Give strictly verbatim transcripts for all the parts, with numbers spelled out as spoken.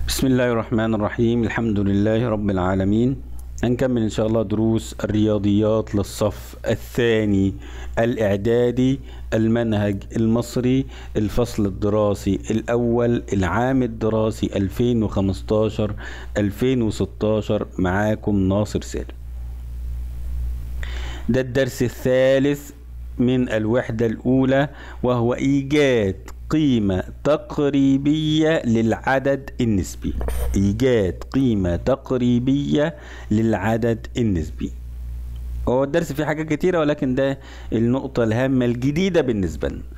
بسم الله الرحمن الرحيم. الحمد لله رب العالمين. هنكمل إن شاء الله دروس الرياضيات للصف الثاني الإعدادي، المنهج المصري، الفصل الدراسي الأول، العام الدراسي ألفين وخمستاشر ألفين وستاشر. معاكم ناصر سالم. ده الدرس الثالث من الوحدة الأولى، وهو إيجاد قيمة تقريبية للعدد النسبي. إيجاد قيمة تقريبية للعدد النسبي. هو الدرس فيه حاجات كتيرة، ولكن ده النقطة الهامة الجديدة بالنسبة لنا.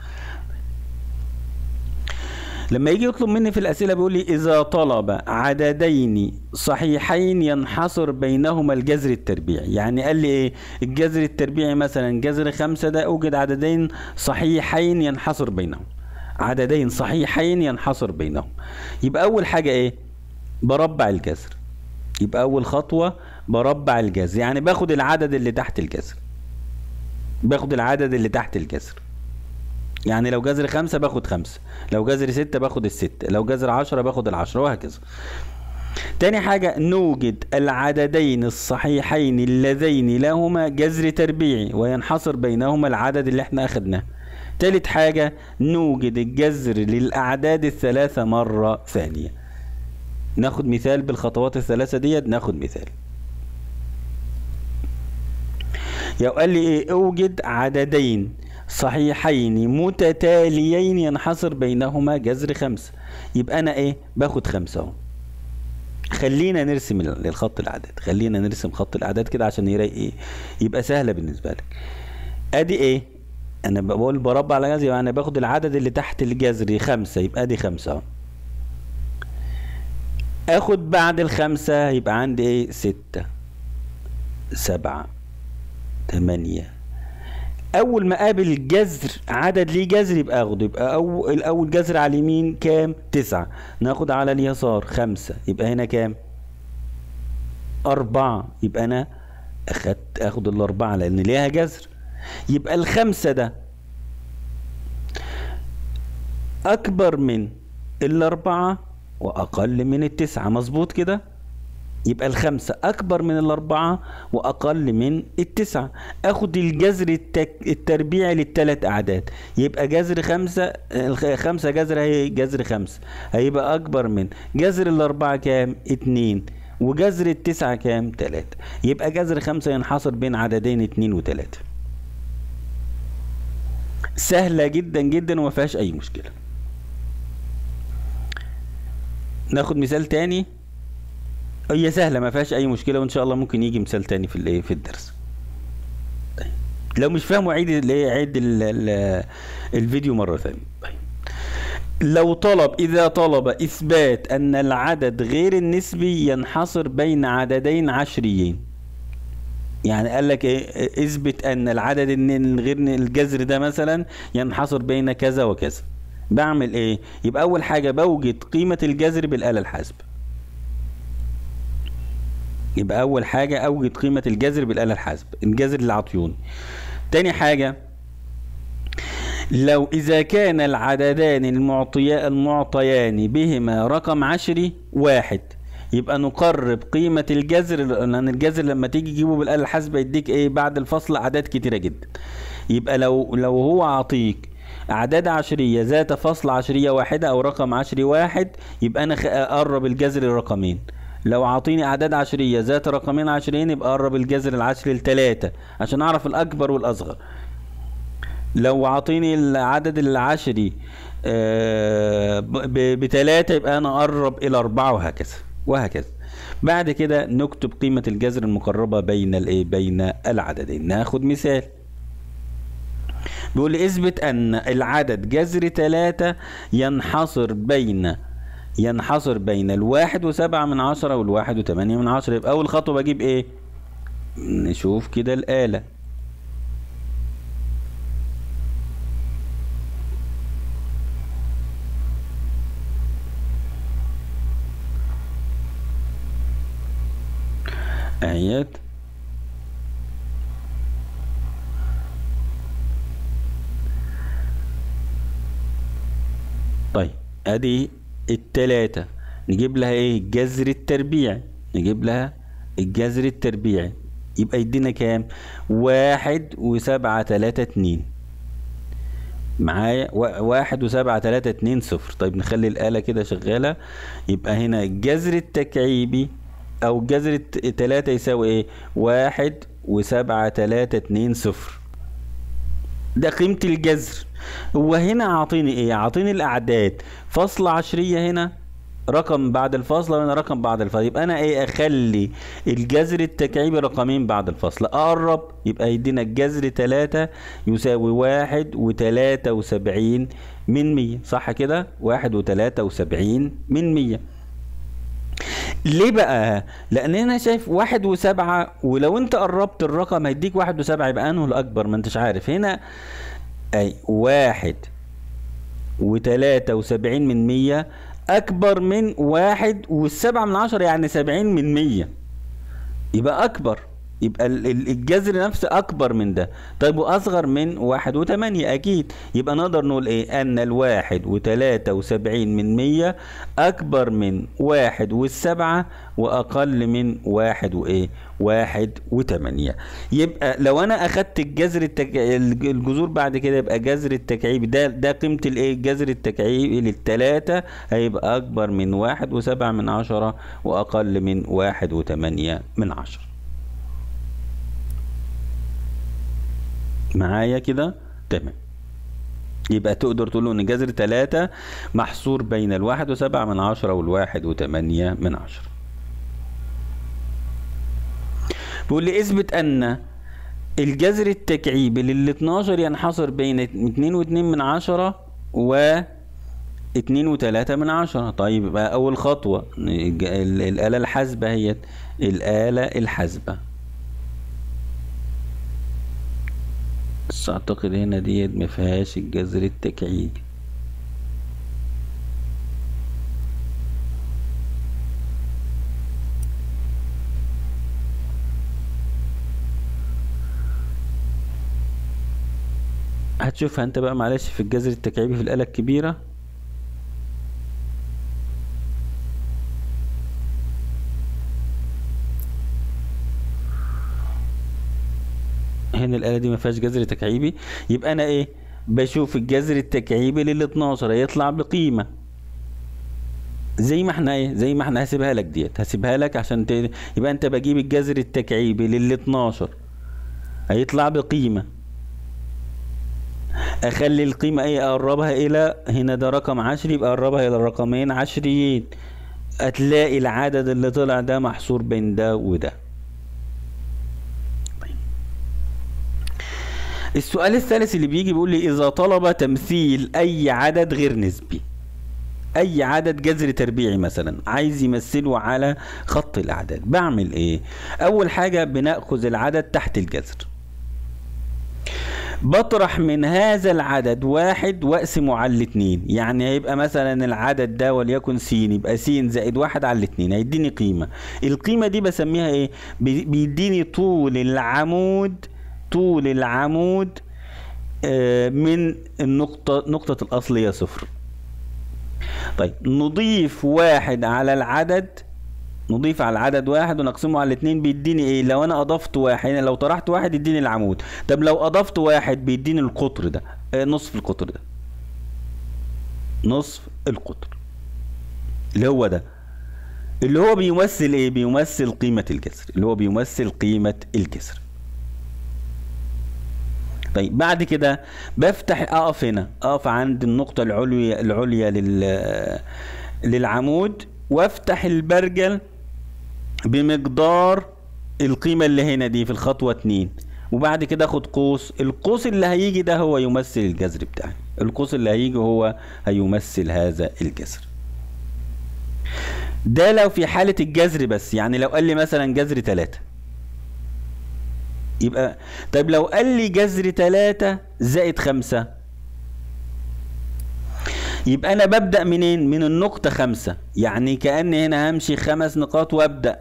لما يجي يطلب مني في الأسئلة بيقول لي إذا طلب عددين صحيحين ينحصر بينهما الجذر التربيعي. يعني قال لي إيه؟ الجذر التربيعي مثلا جذر خمسة ده أوجد عددين صحيحين ينحصر بينهم. عددين صحيحين ينحصر بينهم. يبقى أول حاجة إيه؟ بربع الجذر. يبقى أول خطوة بربع الجذر، يعني باخد العدد اللي تحت الجذر. باخد العدد اللي تحت الجذر. يعني لو جذر خمسة باخد خمسة، لو جذر ستة باخد الستة، لو جذر عشرة باخد العشرة، وهكذا. تاني حاجة نوجد العددين الصحيحين اللذين لهما جذر تربيعي وينحصر بينهما العدد اللي احنا اخدناه. تالت حاجة نوجد الجذر للأعداد الثلاثة مرة ثانية. ناخد مثال بالخطوات الثلاثة ديت. ناخد مثال. يو قال لي ايه؟ اوجد عددين صحيحين متتاليين ينحصر بينهما جذر خمسة. يبقى انا ايه؟ باخد خمسة اهو. خلينا نرسم الخط الاعداد. خلينا نرسم خط الاعداد كده عشان يلاقي ايه؟ يبقى سهلة بالنسبة لك. ادي ايه؟ انا بقول بربع على جذر، يعني انا باخد العدد اللي تحت الجذر خمسة، يبقى ادي خمسة اهو. اخد بعد الخمسة يبقى عندي ايه؟ ستة، سبعة، تمانية. اول ما اقابل جذر عدد ليه جذر يبقى اخده. يبقى اول الاول جذر على اليمين كام؟ تسعة. ناخد على اليسار خمسة، يبقى هنا كام؟ أربعة. يبقى انا اخدت اخد الاربعة لان ليها جذر. يبقى الخمسة ده اكبر من الاربعة واقل من التسعة. مظبوط كده؟ يبقى الخمسة أكبر من الأربعة وأقل من التسعة. أخد الجذر التك... التربيعي للثلاث أعداد. يبقى جذر خمسة، خمسة جذر هي جذر خمسة هيبقى أكبر من جذر الأربعة كام؟ اتنين. وجذر التسعة كام؟ تلاتة. يبقى جذر خمسة ينحصر بين عددين اتنين وتلاتة. سهلة جدا جدا وما فيهاش أي مشكلة. ناخد مثال تاني. هي سهلة ما فيهاش أي مشكلة، وإن شاء الله ممكن يجي مثال تاني في الإيه في الدرس. طيب. لو مش فاهمه عيد الإيه عيد ال ال الفيديو مرة ثانية. طيب. لو طلب إذا طلب إثبات أن العدد غير النسبي ينحصر بين عددين عشريين. يعني قال لك إيه؟ اثبت أن العدد غير الجذر ده مثلا ينحصر بين كذا وكذا. بعمل إيه؟ يبقى أول حاجة بوجد قيمة الجذر بالآلة الحاسبة. يبقى أول حاجة أوجد قيمة الجذر بالآلة الحاسبة، الجذر اللي عطيوني. تاني حاجة لو إذا كان العددان المعطيان بهما رقم عشري واحد، يبقى نقرب قيمة الجذر، لأن الجذر لما تيجي تجيبه بالآلة الحاسبة يديك إيه؟ بعد الفصل أعداد كتيرة جدا. يبقى لو لو هو عطيك أعداد عشرية ذات فصل عشرية واحدة أو رقم عشري واحد، يبقى أنا أقرب الجذر لرقمين. لو عاطيني اعداد عشريه ذات رقمين عشريين يبقى قرب الجذر العشري لتلاتة عشان اعرف الاكبر والاصغر. لو عاطيني العدد العشري بتلاتة يبقى انا اقرب الى اربعة، وهكذا وهكذا. بعد كده نكتب قيمة الجذر المقربة بين الايه بين العددين. ناخد مثال. بيقول لي اثبت ان العدد جذر تلاتة ينحصر بين ينحصر بين الواحد وسبعة من عشرة والواحد وثمانية من عشرة. يبقى أول خطوة بجيب إيه؟ نشوف كده الآلة. أهيت. طيب أدي التلاتة. نجيب لها ايه؟ الجذر التربيعي، نجيب لها الجذر التربيعي، يبقى يدينا كام؟ واحد وسبعة تلاتة اتنين. معايا واحد وسبعة تلاتة اتنين صفر. طيب نخلي الآلة كده شغالة. يبقى هنا الجذر التكعيبي أو الجذر تلاتة يساوي ايه؟ واحد وسبعة تلاتة اتنين صفر. ده قيمة الجذر. هو هنا عاطيني ايه؟ عاطيني الأعداد، فصل عشرية هنا رقم بعد الفاصلة وهنا رقم بعد الفاصلة. يبقى أنا ايه؟ أخلي الجذر التكعيبي رقمين بعد الفاصلة. أقرب يبقى يدينا الجذر تلاتة يساوي واحد وتلاتة وسبعين من مية. صح كده؟ واحد وتلاتة وسبعين من مية. ليه بقى؟ لأن أنا شايف واحد وسبعة، ولو أنت قربت الرقم هيديك واحد وسبعة، يبقى أنه الأكبر؟ ما أنتش عارف. هنا أي واحد وتلاتة وسبعين من مية أكبر من واحد والسبعة من عشرة، يعني سبعين من مية، يبقى أكبر. يبقى الجذر نفسه أكبر من ده. طيب وأصغر من واحد وتمانية أكيد. يبقى نقدر نقول إيه؟ أن الواحد وتلاتة وسبعين من مية أكبر من واحد والسبعة وأقل من واحد وإيه؟ واحد وتمانية. يبقى لو أنا أخدت الجذر التك... الجذور بعد كده، يبقى جذر التكعيبي ده ده قيمة الإيه؟ الجذر التكعيبي للتلاتة هيبقى أكبر من واحد وسبعة من عشرة وأقل من واحد وتمانية من عشرة. معايا كده؟ تمام. يبقى تقدر تقول ان جذر تلاتة محصور بين الواحد وسبعة من عشرة والواحد وتمانية من عشرة. بيقول لي اثبت ان الجذر التكعيبي لل اتناشر ينحصر بين اتنين واتنين من عشرة و اتنين وتلاتة من عشرة. طيب يبقى اول خطوة الآلة الحاسبة، هي الآلة الحاسبة. بس اعتقد هنا ديت مفيهاش الجذر التكعيبي. هتشوفها انت بقى معلش في الجذر التكعيبي في الآلة الكبيرة. هنا الآلة دي ما فيهاش جذر تكعيبي. يبقى أنا إيه؟ بشوف الجذر التكعيبي لل اتناشر هيطلع بقيمة زي ما احنا إيه؟ زي ما احنا هسيبها لك ديت، هسيبها لك عشان ت... يبقى أنت بجيب الجذر التكعيبي لل اتناشر هيطلع بقيمة. أخلي القيمة إيه؟ أقربها إلى هنا ده رقم عشري، يبقى أقربها إلى رقمين عشريين. هتلاقي العدد اللي طلع ده محصور بين ده وده. السؤال الثالث اللي بيجي بيقول لي إذا طلب تمثيل أي عدد غير نسبي، أي عدد جذر تربيعي مثلا عايز يمثله على خط الأعداد، بعمل إيه؟ أول حاجة بنأخذ العدد تحت الجذر، بطرح من هذا العدد واحد واقسمه على الاتنين. يعني هيبقى مثلا العدد ده وليكن س، يبقى س زائد واحد على الاتنين هيديني قيمة. القيمة دي بسميها إيه؟ بيديني طول العمود، طول العمود من النقطة نقطة الأصل هي صفر. طيب نضيف واحد على العدد، نضيف على العدد واحد ونقسمه على الاتنين بيديني ايه؟ لو انا اضفت واحد، يعني لو طرحت واحد يديني العمود. طب لو اضفت واحد بيديني القطر ده، نصف القطر ده، نصف القطر اللي هو ده، اللي هو بيمثل ايه؟ بيمثل قيمة الجذر، اللي هو بيمثل قيمة الجذر. طيب بعد كده بفتح، اقف هنا، اقف عند النقطة العليا العليا لل للعمود وافتح البرجل بمقدار القيمة اللي هنا دي في الخطوة اتنين، وبعد كده اخد قوس. القوس اللي هيجي ده هو يمثل الجذر بتاعي، القوس اللي هيجي هو هيمثل هذا الجذر. ده لو في حالة الجذر بس، يعني لو قال لي مثلا جذر تلاتة يبقى. طيب لو قال لي جذر تلاتة زائد خمسة يبقى انا ببدأ منين؟ من النقطة خمسة، يعني كأن هنا همشي خمس نقاط وابدأ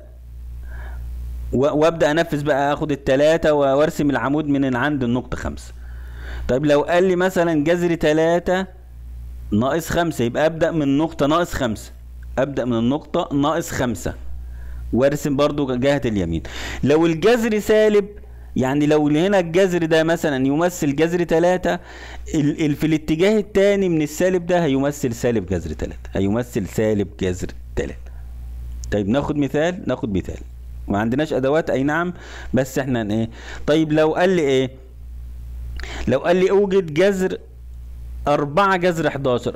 وابدأ انفذ بقى، اخد التلاتة وارسم العمود من عند النقطة خمسة. طيب لو قال لي مثلا جذر تلاتة ناقص خمسة يبقى ابدأ من نقطة ناقص خمسة، ابدأ من النقطة ناقص خمسة وارسم برضو جهة اليمين. لو الجذر سالب، يعني لو هنا الجذر ده مثلا يمثل جذر تلاتة، ال ال في الاتجاه التاني من السالب ده هيمثل سالب جذر تلاتة، هيمثل سالب جذر تلاتة. طيب ناخد مثال، ناخد مثال. ما عندناش ادوات اي نعم، بس احنا ايه. طيب لو قال لي ايه، لو قال لي اوجد جذر أربعة جذر حداشر،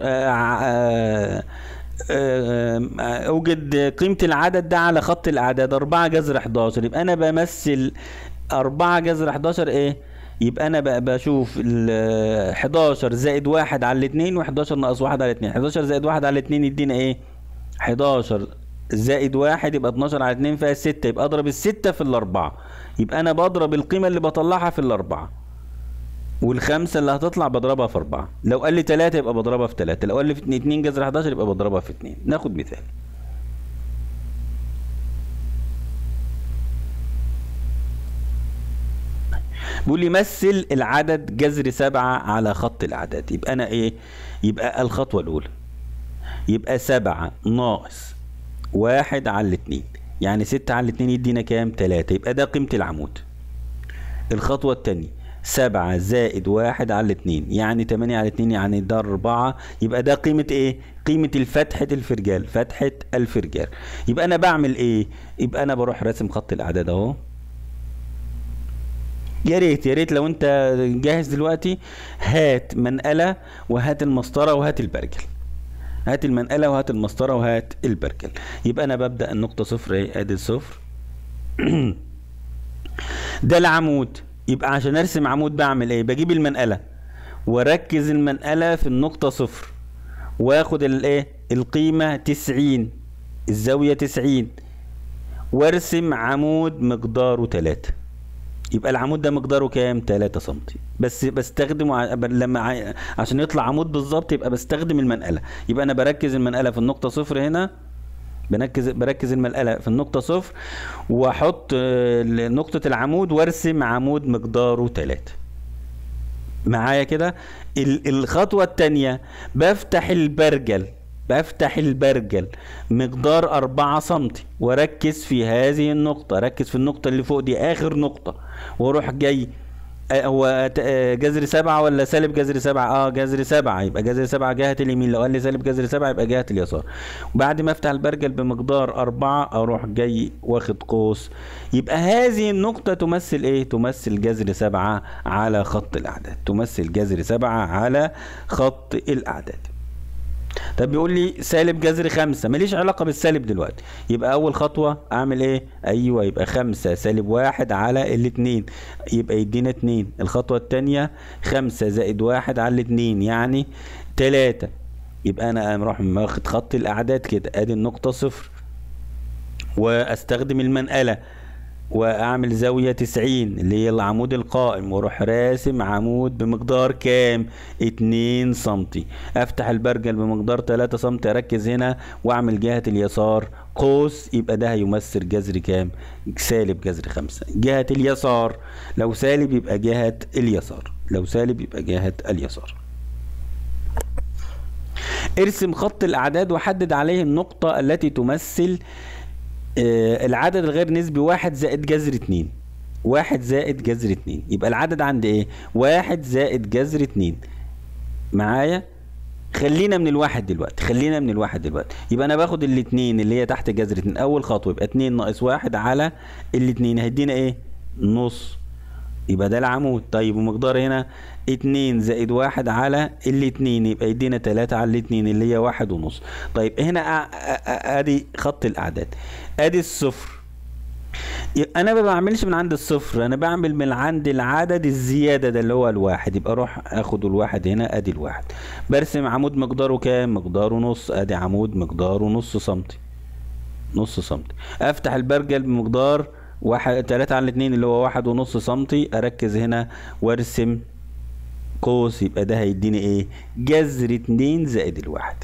اوجد قيمة العدد ده على خط الاعداد أربعة جذر حداشر، يبقى انا بمثل أربعة جذر حداشر ايه، يبقى انا بقى بشوف ال حداشر زائد واحد على الاتنين و11 ناقص واحد على الاتنين. حداشر زائد واحد على الاتنين يدينا ايه، حداشر زائد واحد يبقى اتناشر على اتنين فيها ستة، يبقى اضرب الستة في الاربعة، يبقى انا بضرب القيمة اللي بطلعها في الاربعة، والخمسة اللي هتطلع بضربها في اربعة. لو قال لي تلاتة يبقى بضربها في تلاتة، لو قال لي في اتنين جذر حداشر يبقى بضربها في اتنين. ناخد مثال. بيقول لي مثل العدد جذر سبعة على خط الاعداد. يبقى انا ايه، يبقى الخطوة الاولى يبقى سبعة ناقص واحد على الاتنين، يعني ستة على الاتنين يدينا كام، تلاتة، يبقى ده قيمة العمود. الخطوة التانية سبعة زائد واحد على الاتنين، يعني تمانية على اتنين، يعني ده اربعة، يبقى ده قيمة ايه، قيمة الفتحة الفرجال، فتحة الفرجال. يبقى انا بعمل ايه، يبقى انا بروح راسم خط الاعداد اهو. يا ريت يا ريت لو انت جاهز دلوقتي هات منقلة وهات المسطرة وهات البرجل. هات المنقلة وهات المسطرة وهات البرجل. يبقى انا ببدأ النقطة صفر اهي، ادي الصفر. ده العمود. يبقى عشان ارسم عمود بعمل ايه، بجيب المنقلة واركز المنقلة في النقطة صفر، واخد الايه القيمة تسعين، الزاوية تسعين، وارسم عمود مقداره تلاتة. يبقى العمود ده مقداره كام، تلاتة سنتي. بس بستخدمه ع... لما ع... عشان يطلع عمود بالظبط يبقى بستخدم المنقلة. يبقى انا بركز المنقلة في النقطة صفر هنا، بركز بركز المنقلة في النقطة صفر، واحط نقطة العمود وارسم عمود مقداره تلاتة. معايا كده. الخطوة التانية بفتح البرجل، بفتح البرجل مقدار أربعة سنتي، واركز في هذه النقطة، ركز في النقطة اللي فوق دي آخر نقطة، واروح جاي. هو جذر سبعة ولا سالب جذر سبعة؟ اه جذر سبعة، يبقى جذر سبعة جهة اليمين. لو قال لي سالب جذر سبعة يبقى جهة اليسار. وبعد ما افتح البرجل بمقدار أربعة اروح جاي واخد قوس، يبقى هذه النقطة تمثل ايه؟ تمثل جذر سبعة على خط الأعداد، تمثل جذر سبعة على خط الأعداد. طب بيقول لي سالب جذر خمسة، ماليش علاقة بالسالب دلوقتي. يبقى أول خطوة أعمل إيه؟ أيوه، يبقى خمسة سالب واحد على الاتنين، يبقى يدينا اتنين. الخطوة التانية خمسة زائد واحد على الاتنين، يعني تلاتة. يبقى أنا أروح واخد خط الأعداد كده، أدي النقطة صفر، وأستخدم المنقلة واعمل زاوية تسعين اللي هي العمود القائم، واروح راسم عمود بمقدار كام؟ اتنين سنتي. افتح البرجل بمقدار تلاتة سنتي، اركز هنا واعمل جهة اليسار قوس، يبقى ده هيمثل جذر كام؟ سالب جذر خمسة. جهة اليسار، لو سالب يبقى جهة اليسار، لو سالب يبقى جهة اليسار. ارسم خط الاعداد وحدد عليه النقطة التي تمثل آه العدد الغير نسبي واحد زائد جذر اتنين. واحد زائد جذر اتنين، يبقى العدد عند ايه؟ واحد زائد جذر اتنين. معايا؟ خلينا من الواحد دلوقتي، خلينا من الواحد دلوقتي. يبقى انا باخد الاتنين اللي هي تحت جذر اتنين، اول خطوة يبقى اتنين ناقص واحد على الاتنين، هيدينا ايه؟ نص. يبقى ده العمود. طيب ومقدار هنا اتنين زائد واحد على الاتنين، يبقى يدينا تلاتة على الاتنين اللي هي واحد ونص. طيب هنا ادي خط الاعداد، ادي الصفر. انا ما بعملش من عند الصفر، انا بعمل من عند العدد الزياده ده اللي هو الواحد. يبقى اروح اخد الواحد هنا، ادي الواحد، برسم عمود مقداره كام؟ مقداره نص، ادي عمود مقداره نص سنتي، نص سنتي. افتح البرجل بمقدار واحد تلاتة على الاتنين اللي هو واحد ونص سنتي، اركز هنا وارسم قوس، يبقى ده هيديني ايه؟ جذر اتنين زائد الواحد،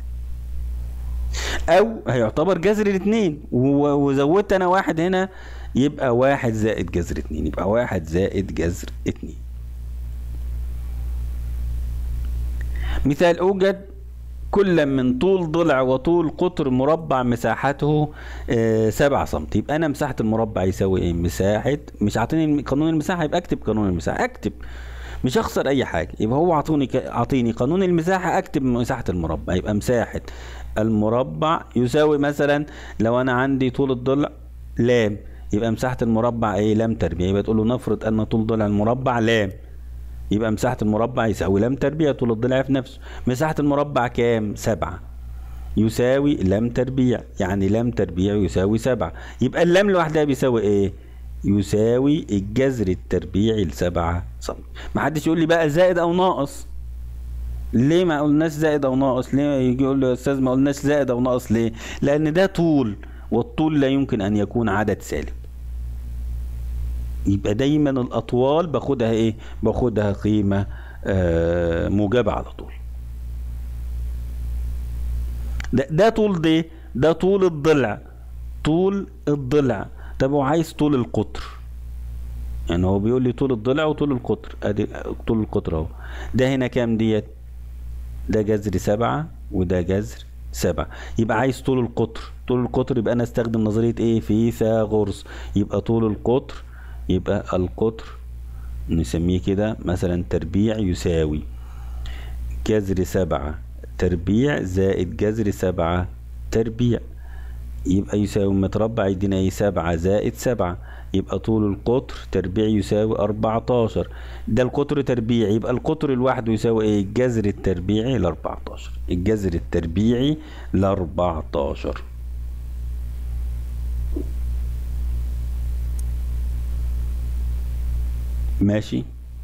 او هيعتبر جذر الاتنين وزودت انا واحد هنا، يبقى واحد زائد جذر اتنين، يبقى واحد زائد جذر اتنين. مثال: اوجد كل من طول ضلع وطول قطر مربع مساحته آه سبعة سم. يبقى انا مساحة المربع يساوي ايه؟ مساحة، مش عاطيني قانون المساحة يبقى اكتب قانون المساحة، اكتب مش هخسر اي حاجة. يبقى هو عطوني ك... عطيني قانون المساحة، اكتب مساحة المربع. يبقى مساحة المربع يساوي مثلا لو انا عندي طول الضلع لام، يبقى مساحة المربع ايه؟ لام تربيع. يبقى تقول له نفرض ان طول ضلع المربع لام، يبقى مساحة المربع يساوي لام تربيع، طول الضلع في نفسه. مساحة المربع كام؟ سبعة، يساوي لام تربيع، يعني لام تربيع يساوي سبعة. يبقى اللام لوحدها بيساوي ايه؟ يساوي الجذر التربيعي لسبعة سم. محدش يقول لي بقى زائد او ناقص. ليه ما قلناش زائد او ناقص؟ ليه يجي يقول لي يا استاذ ما قلناش زائد او ناقص ليه؟ لان ده طول، والطول لا يمكن ان يكون عدد سالب. يبقى دايما الاطوال باخدها ايه؟ باخدها قيمة آه موجبة على طول. ده, ده طول ده ده طول الضلع، طول الضلع. طب هو عايز طول القطر، يعني هو بيقول لي طول الضلع وطول القطر، ادي طول القطر اهو. ده هنا كام ديت؟ ده جذر سبعة وده جذر سبعة. يبقى عايز طول القطر، طول القطر يبقى انا استخدم نظرية ايه؟ فيثاغورس. يبقى طول القطر، يبقى القطر نسميه كده مثلا تربيع يساوي جذر سبعة تربيع زائد جذر سبعة تربيع. يبقى يساوي متربع يدينا ايه؟ سبعة زائد سبعة. يبقى طول القطر تربيع يساوي أربعتاشر. ده القطر تربيع، يبقى القطر لوحده يساوي ايه؟ الجذر التربيعي ل أربعتاشر، الجذر التربيعي ل أربعتاشر. ماشي.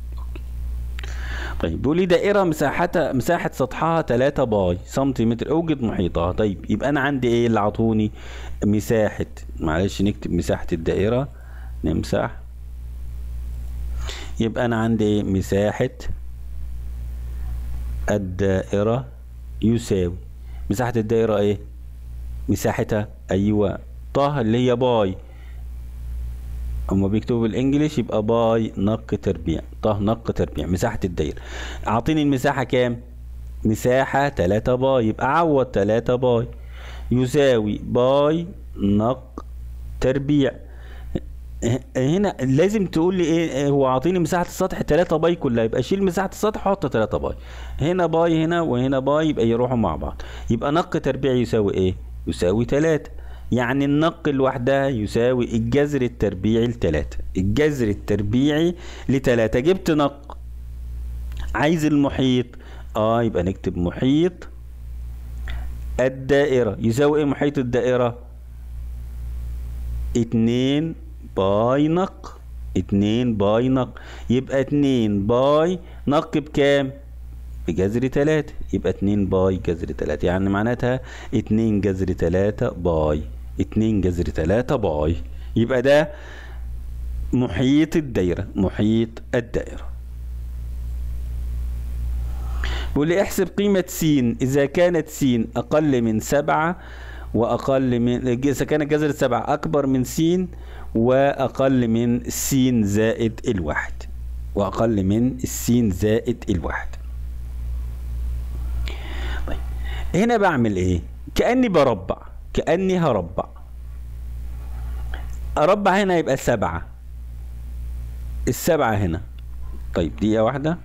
طيب بيقول لي دائرة مساحتها مساحة سطحها تلاتة باي سنتيمتر، اوجد محيطها. طيب يبقى انا عندي ايه اللي عطوني؟ مساحة، معلش نكتب مساحة الدائرة، نمسح. يبقى انا عندي ايه؟ مساحة الدائرة يساوي مساحة الدائرة ايه؟ مساحتها ايوه طه اللي هي باي، هما بيكتبوا بالانجليش يبقى باي نق تربيع، طه نق تربيع مساحة الدايرة. اعطيني المساحة كام؟ مساحة تلاتة باي، يبقى عوض تلاتة باي يساوي باي نق تربيع. هنا لازم تقول لي ايه؟ هو عاطيني مساحة السطح تلاتة باي كلها، يبقى شيل مساحة السطح وحط تلاتة باي. هنا باي هنا وهنا باي، يبقى يروحوا مع بعض. يبقى نق تربيع يساوي ايه؟ يساوي تلاتة. يعني النق لوحدها يساوي الجذر التربيعي لتلاتة، الجذر التربيعي لتلاتة. جبت نق، عايز المحيط. اه يبقى نكتب محيط الدائرة يساوي ايه؟ محيط الدائرة اتنين باي نق، اتنين باي نق. يبقى اتنين باي نق بكام؟ بجذر تلاتة. يبقى اتنين باي جذر تلاتة، يعني معناتها اتنين جذر تلاتة باي، اتنين جذر تلاتة باي. يبقى ده محيط الدايرة، محيط الدائرة. بيقول لي احسب قيمة س إذا كانت س أقل من سبعة وأقل من، إذا كانت جذر سبعة أكبر من س وأقل من س زائد الواحد، وأقل من س زائد الواحد. طيب هنا بعمل إيه؟ كأني بربع، كأني هربع. أربع هنا يبقى سبعة، السبعة هنا. طيب دقيقة واحدة.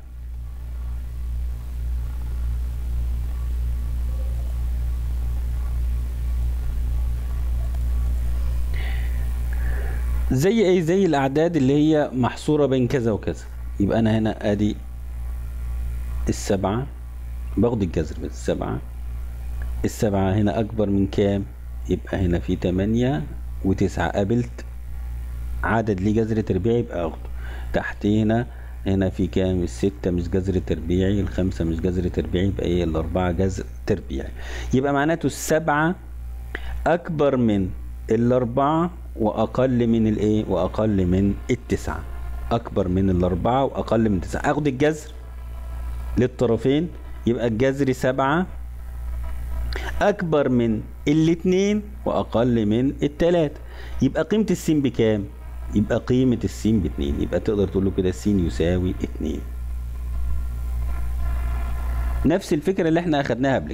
زي ايه؟ زي الاعداد اللي هي محصورة بين كذا وكذا. يبقى انا هنا ادي السبعة، باخد الجذر بس السبعة، السبعة هنا اكبر من كام؟ يبقى هنا في تمانية وتسعة، قابلت عدد ليه جذر تربيعي يبقى اخده. تحت هنا هنا في كام؟ الستة مش جذر تربيعي، الخمسة مش جذر تربيعي، يبقى ايه؟ الاربعة جذر تربيعي. يبقى معناته السبعة اكبر من الاربعة واقل من الايه؟ واقل من التسعة. اكبر من الاربعة واقل من التسعة، اخد الجذر للطرفين. يبقى الجذر سبعة اكبر من الاتنين واقل من التلاتة. يبقى قيمة السين بكام؟ يبقى قيمة السين باتنين. يبقى تقدر تقول له كده السين يساوي اتنين. نفس الفكرة اللي احنا اخدناها قبل كده.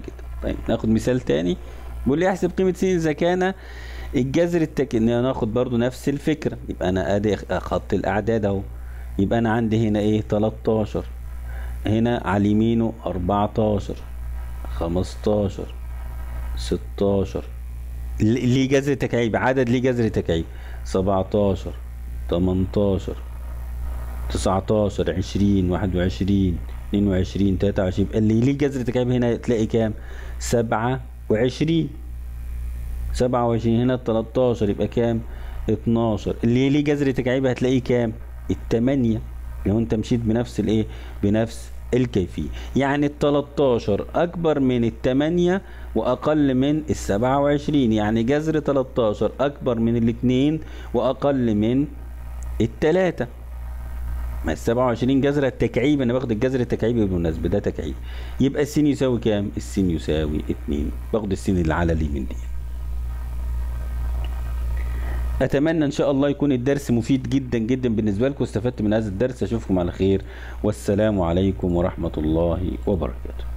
طيب ناخد مثال تاني. بيقول لي احسب قيمة س اذا كان الجذر التكعيبي. ناخد برضو نفس الفكرة. يبقى انا ادي خط الاعداد اهو. يبقى انا عندي هنا ايه تلاتاشر، هنا على يمينه اربعتاشر، خمستاشر، ستاشر، ليه جذر تكعيبي، عدد ليه جذر تكعيبي، سبعتاشر، تمنتاشر، تسعتاشر، عشرين، واحد وعشرين، اتنين وعشرين، تلاتة وعشرين. يبقى اللي ليه جذر تكعيبي هنا تلاقي كام؟ سبعة وعشرين. سبعة وعشرين. هنا تلاتاشر يبقى كام؟ اتناشر. اللي ليه جذر تكعيبي هتلاقيه كام؟ التمانية، لو انت مشيت بنفس الايه؟ بنفس الكيفية. يعني ال تلاتاشر اكبر من التمانية واقل من ال سبعة وعشرين، يعني جذر تلاتاشر اكبر من الاتنين واقل من التلاتة. ما ال سبعة وعشرين جذر التكعيب، انا باخد الجذر التكعيبي بالمناسبة ده تكعيب. يبقى الس يساوي كام؟ الس يساوي اتنين. باخد الس اللي على اليمين دي. اتمنى ان شاء الله يكون الدرس مفيد جدا جدا بالنسبه لكم، استفدت من هذا الدرس. اشوفكم على خير، والسلام عليكم ورحمه الله وبركاته.